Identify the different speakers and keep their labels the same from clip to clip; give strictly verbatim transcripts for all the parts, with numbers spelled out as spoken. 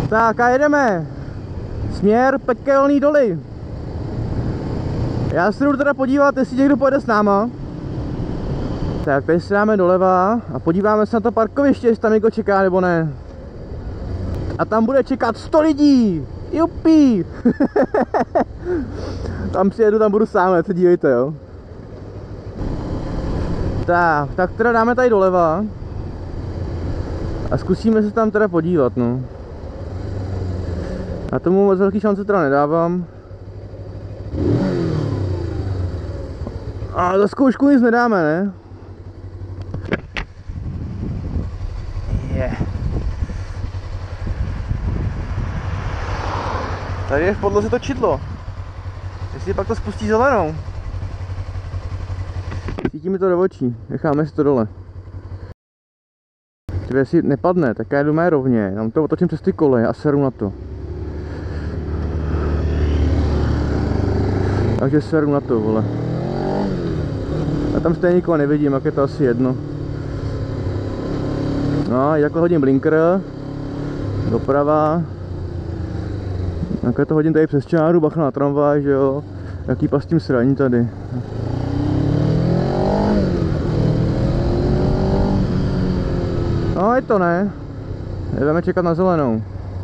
Speaker 1: Tak a jedeme. Směr Pekelný Doly. Já se jdu teda podívat, jestli někdo pojede s náma. Tak tady si dáme doleva a podíváme se na to parkoviště, jestli tam někdo čeká nebo ne. A tam bude čekat sto lidí. Jupí. Tam přijedu, tam budu sám, ne, to dívejte, jo. Tak, tak teda dáme tady doleva. A zkusíme se tam teda podívat, no. A tomu moc velký šance teda nedávám. A za zkoušku nic nedáme, ne? Yeah. Tady je v podloze to čidlo. Jestli pak to spustí zelenou. Cítí mi to do očí, necháme si to dole. Kdyby jestli nepadne, tak já jdu mé rovně, tam to otočím přes ty koleje a seru na to. Takže seru na to, vole. A tam stejně nikoho nevidím, jak je to asi jedno. No, jako hodím blinker. Doprava. Jak to hodím tady přes čáru, bacha na tramvaj, že jo. Jaký pas tím sraní tady. No, je to ne. Jdeme čekat na zelenou.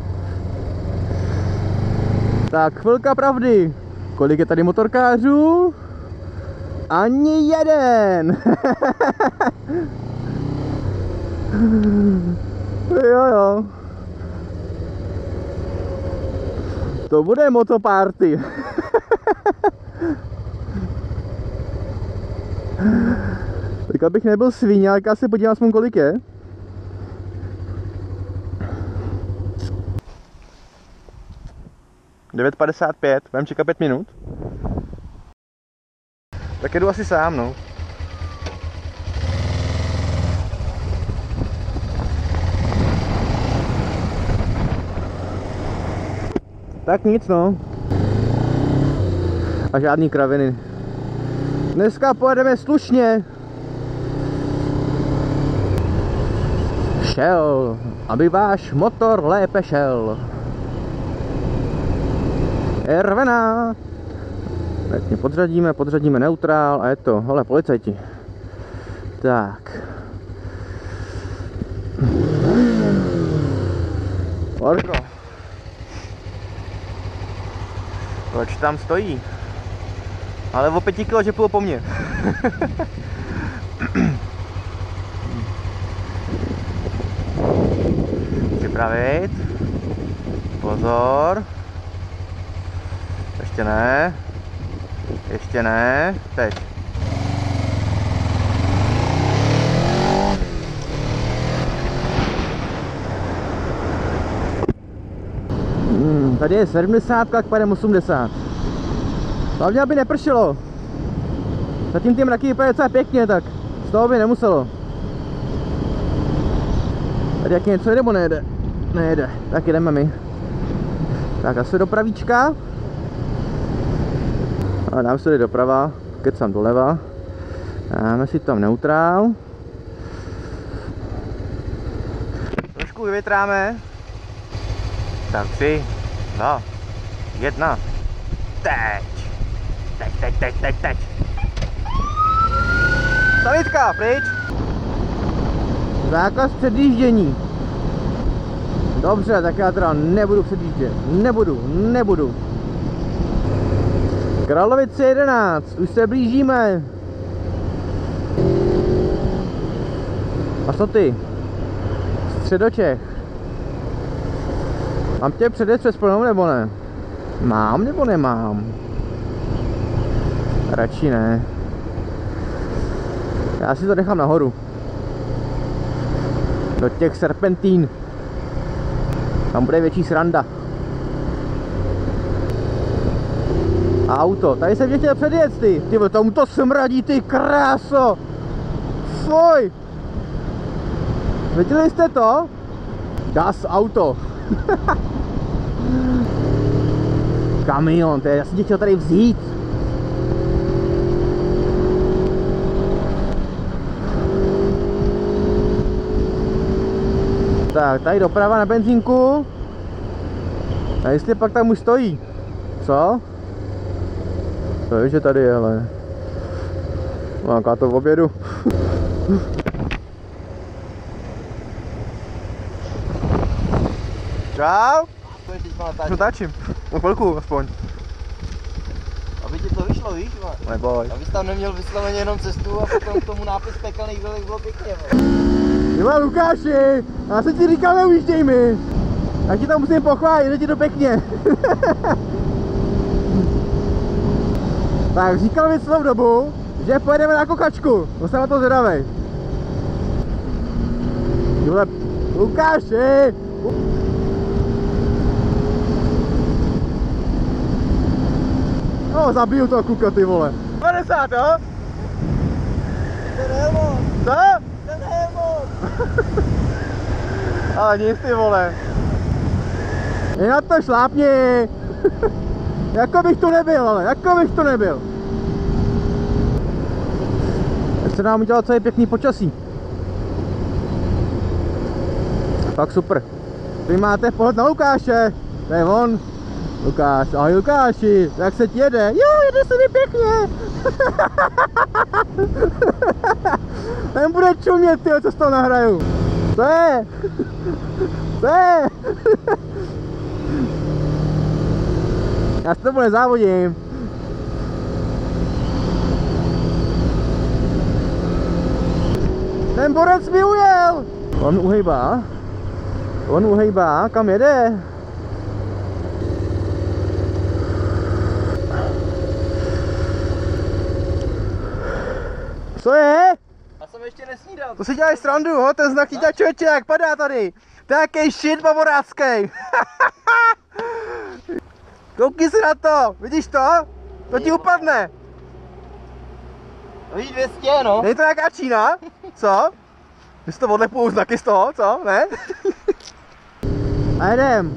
Speaker 1: Tak, chvilka pravdy. Kolik je tady motorkářů? Ani jeden! Jo, jo. To bude motoparty. Tak abych nebyl svině, ale já se podívám aspoň kolik je. devět padesát pět, budeme čekat pět minut. Tak jedu asi sám, no. Tak nic, no. A žádný kraviny. Dneska pojedeme slušně. Šel, aby váš motor lépe šel. Ervená. Tak mě podřadíme, podřadíme neutrál a je to, hele, policajti. Tak. Orko. Proč tam stojí? Ale o pěti kilo, že půjdu po mně. Připravit. Pozor. Ještě ne. Ještě ne. Teď. Hmm, tady je sedmdesát, k pádem osmdesát. Hlavně, aby nepršelo. Zatím ty mraky vypadají docela pěkně, tak z toho by nemuselo. Tady jak něco jede, nebo nejede? Nejede. Tak jdeme my. Tak asi do pravíčka. A dám se tady doprava, kecám doleva. Dáme si tam neutrál. Trošku vyvětráme. Tak tři, dva, jedna. Teď. Teď, teď, teď, teď, teď. Stavitka, pryč. Zákaz předjíždění. Dobře, tak já teda nebudu předjíždět. Nebudu, nebudu. Kralovice jedenáct, už se blížíme. A co ty? Středočech. Mám tě předjet přes plnou nebo ne? Mám nebo nemám? Radši ne. Já si to nechám nahoru. Do těch serpentín. Tam bude větší sranda. A auto, tady jsem tě chtěl předjet, ty. Ty, tomu to smradí, ty kráso. Fuj. Viděli jste to? Das auto. Kamion, to je, já jsem tě chtěl tady vzít. Tak, tady doprava na benzínku. A jestli pak tam už stojí? Co? To je, že tady je, ale... Máka to v obědu. Čau! Natáčím. O chvilku aspoň.
Speaker 2: Aby ti to vyšlo, víš?
Speaker 1: Neboj.
Speaker 2: Abys tam neměl vysloveně jenom cestu a potom k tomu nápis pekelných dolek bylo pěkně.
Speaker 1: Milá Lukáši, já jsem ti říkal, neujížděj mi. Já ti tam musím pochválit, jde ti to pěkně. Tak říkal mi celou dobu, že pojedeme na kokačku. To jsem na to zvědavej. Jule, Lukáši! No, zabiju toho kluka, ty vole. padesát, jo?
Speaker 2: Ten Helmut!
Speaker 1: Co?
Speaker 2: Ten Helmut!
Speaker 1: Ale nic, ty vole. Je na to šlápni. Jako bych tu nebyl, ale jako bych tu nebyl. Tak se nám udělal celý pěkný počasí. Fakt super. Vy máte pohled na Lukáše. To je on. Lukáš, ahoj Lukáši, jak se ti jede? Jo, jede se mi pěkně. Ten bude čumět, tyjo, co z toho nahraju. Co je? Co je? Já s tebou nezávodím. Ten borec mi ujel. On uhejbá. On uhejbá, kam jede? Co je?
Speaker 2: Já jsem ještě nesnídal.
Speaker 1: To si děláš srandu, ho? Ten znak chytá člověče, jak padá tady. To je jaký shit baboráckej. Koukni si na to, vidíš to? To ti upadne.
Speaker 2: Víš dvě stě, no.
Speaker 1: Není to nějaká Čína? Co? My si to odlepujou znaky z toho, co? Ne? A jedem.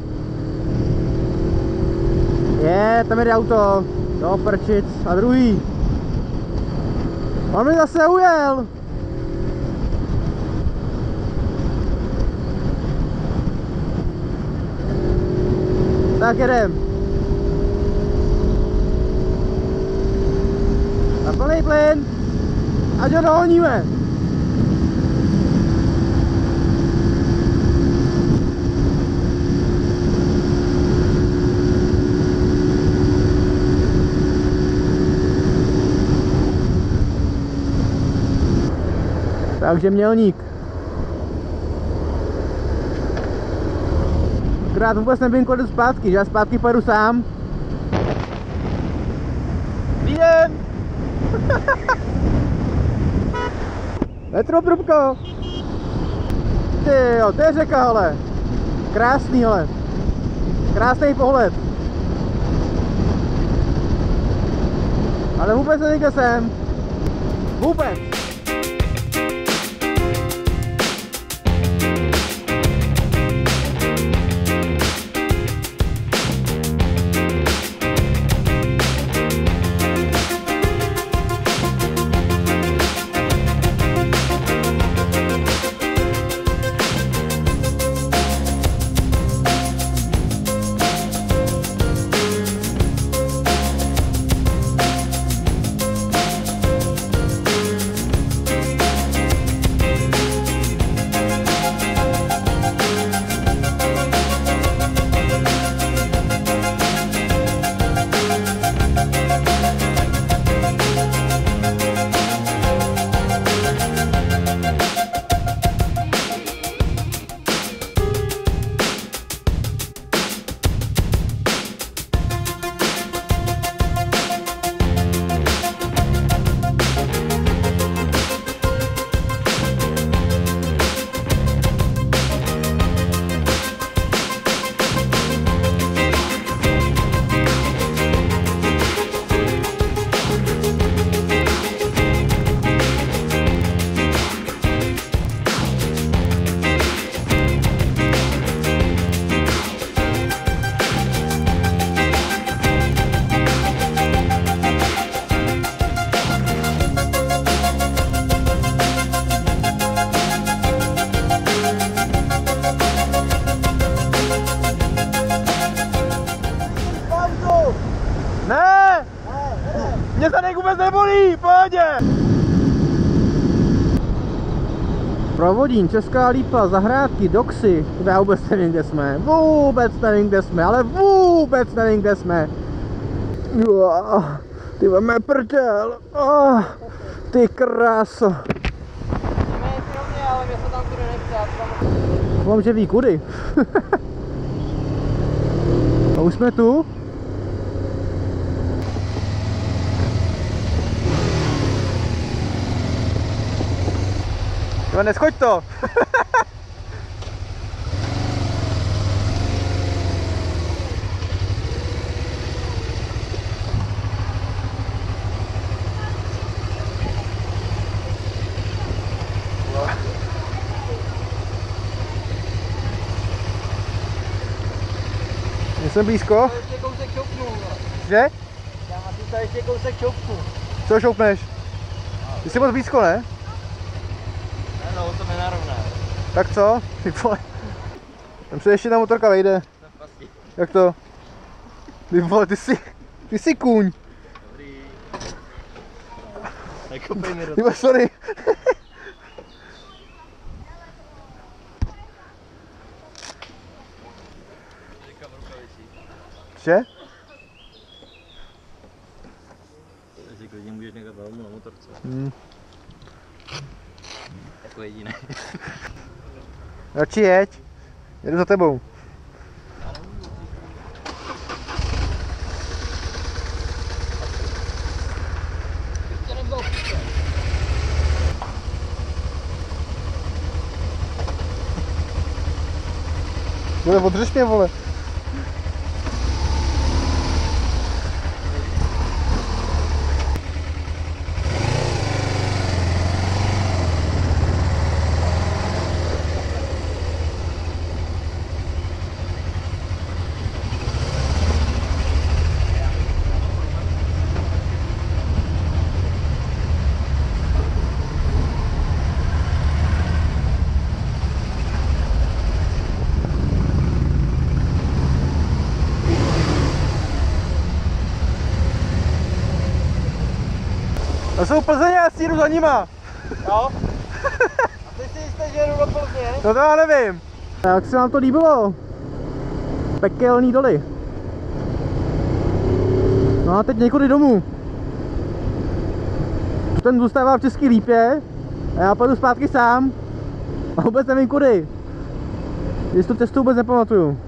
Speaker 1: Je, tam jde auto. Do prčic. A druhý. On mi zase ujel. Tak jedem. Na plný plyn. Ať ho dohoníme. Takže mělník. Akorát vůbec nevím, kolik jdu zpátky, že já zpátky pojedu sám. Jdem! Metro trubko! Ty jo, to je řeka, hele. Krásný, hele. Krásný pohled. Ale vůbec nevím, jsem. Vůbec. Mě zadek vůbec nebolí, pohodě! Provodín, Česká Lípa, Zahrádky, Doxy. Já vůbec nevím, kde jsme. Vůbec nevím, kde jsme, ale vůbec nevím, kde jsme. Oh, ty máme prdel. Oh, ty kráso.
Speaker 2: ale mě se tam tudy nechce.
Speaker 1: Mám, že ví kudy. A už jsme tu. Jo, neschoď to. Jsem blízko.
Speaker 2: Ještě kousek šoupnu.
Speaker 1: Že?
Speaker 2: Já asi tady ještě kousek šoupnu.
Speaker 1: Co šoupneš? Ty jsi moc blízko, ne?
Speaker 2: Ne, no, to nenarovná.
Speaker 1: Tak co? Ty vole. Tam se ještě ta motorka vejde. Jak to? Ty vole, ty jsi, ty jsi kůň.
Speaker 2: Dobrý. Nekopej mi do
Speaker 1: Ty vole, sorry. Že?
Speaker 2: Takže klidně můžeš nechat velmu na motorce.
Speaker 1: Hmm.
Speaker 2: Jako jediný.
Speaker 1: Radši jeď. Jedu za tebou. Vole, odřeš mě, vole. To jsou Plzeň, já si jdu za nima.
Speaker 2: Jo? A ty si jistý, že jdu do Plzně?
Speaker 1: No to já nevím. Jak se vám to líbilo? Pekelný doly. No a teď někudy domů. Ten zůstává v České Lípě a já pojedu zpátky sám. A vůbec nevím kudy. Když tu cestu vůbec nepamatuju.